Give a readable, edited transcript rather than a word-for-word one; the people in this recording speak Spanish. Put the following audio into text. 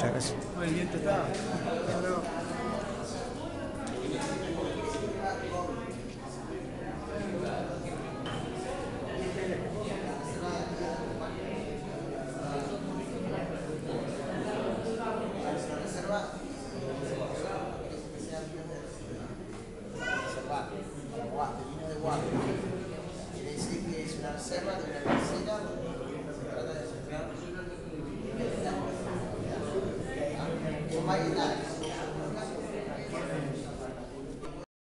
Muchas gracias. Muy bien, te está. Quiere decir que es una reserva de una piscina donde se trata de sembrar. Son variedades.